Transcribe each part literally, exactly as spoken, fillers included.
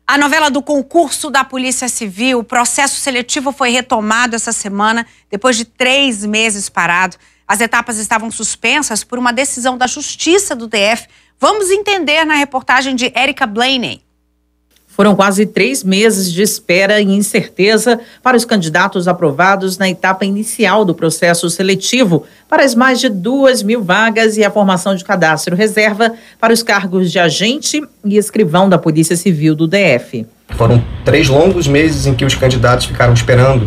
A novela do concurso da Polícia Civil, o processo seletivo foi retomado essa semana, depois de três meses parado. As etapas estavam suspensas por uma decisão da Justiça do D F. Vamos entender na reportagem de Érica Blaney. Foram quase três meses de espera e incerteza para os candidatos aprovados na etapa inicial do processo seletivo para as mais de duas mil vagas e a formação de cadastro reserva para os cargos de agente e escrivão da Polícia Civil do D F. Foram três longos meses em que os candidatos ficaram esperando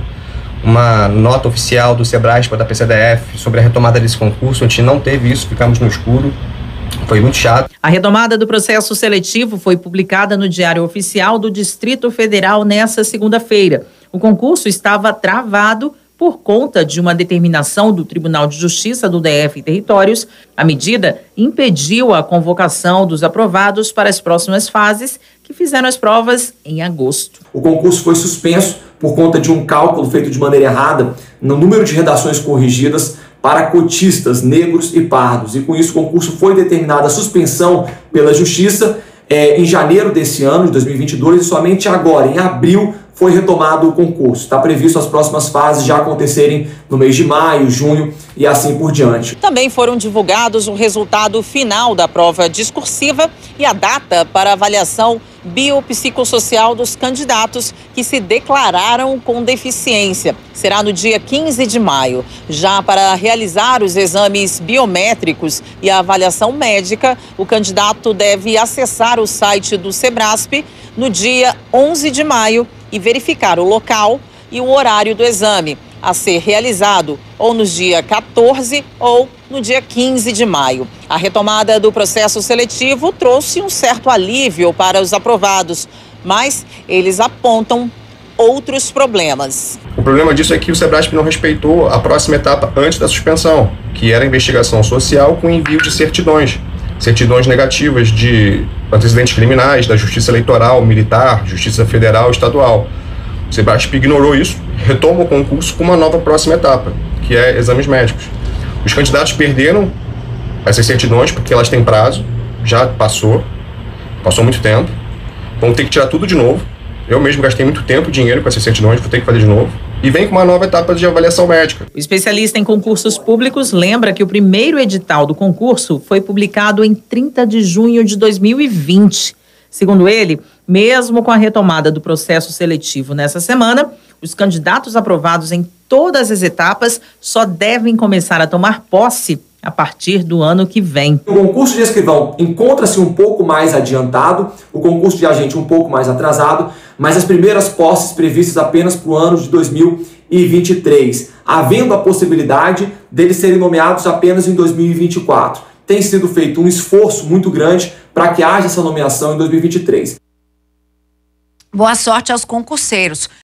uma nota oficial do SEBRASPA, da P C D F, sobre a retomada desse concurso. A gente não teve isso, ficamos no escuro. Foi muito chato. A retomada do processo seletivo foi publicada no Diário Oficial do Distrito Federal nesta segunda-feira. O concurso estava travado por conta de uma determinação do Tribunal de Justiça do D F e Territórios. A medida impediu a convocação dos aprovados para as próximas fases, que fizeram as provas em agosto. O concurso foi suspenso por conta de um cálculo feito de maneira errada no número de redações corrigidas para cotistas negros e pardos. E com isso o concurso foi determinada a suspensão pela Justiça é, em janeiro desse ano, de dois mil e vinte e dois, e somente agora, em abril, foi retomado o concurso. Está previsto as próximas fases já acontecerem no mês de maio, junho e assim por diante. Também foram divulgados o resultado final da prova discursiva e a data para avaliação biopsicossocial dos candidatos que se declararam com deficiência. Será no dia quinze de maio. Já para realizar os exames biométricos e a avaliação médica, o candidato deve acessar o site do SEBRASP no dia onze de maio e verificar o local e o horário do exame a ser realizado ou no dia quatorze ou no dia quinze de maio. A retomada do processo seletivo trouxe um certo alívio para os aprovados, mas eles apontam outros problemas. O problema disso é que o SEBRASP não respeitou a próxima etapa antes da suspensão, que era a investigação social com envio de certidões. Certidões negativas de antecedentes criminais da Justiça Eleitoral, Militar, Justiça Federal e Estadual. O SEBRASP ignorou isso, retoma o concurso com uma nova próxima etapa, que é exames médicos. Os candidatos perderam essas certidões porque elas têm prazo, já passou, passou muito tempo, vão ter que tirar tudo de novo. Eu mesmo gastei muito tempo e dinheiro com essas certidões, vou ter que fazer de novo. E vem com uma nova etapa de avaliação médica. O especialista em concursos públicos lembra que o primeiro edital do concurso foi publicado em trinta de junho de dois mil e vinte. Segundo ele, mesmo com a retomada do processo seletivo nessa semana, os candidatos aprovados em todas as etapas só devem começar a tomar posse a partir do ano que vem. O concurso de escrivão encontra-se um pouco mais adiantado, o concurso de agente um pouco mais atrasado, mas as primeiras posses previstas apenas para o ano de dois mil e vinte e três, havendo a possibilidade deles serem nomeados apenas em dois mil e vinte e quatro. Tem sido feito um esforço muito grande para que haja essa nomeação em dois mil e vinte e três. Boa sorte aos concurseiros.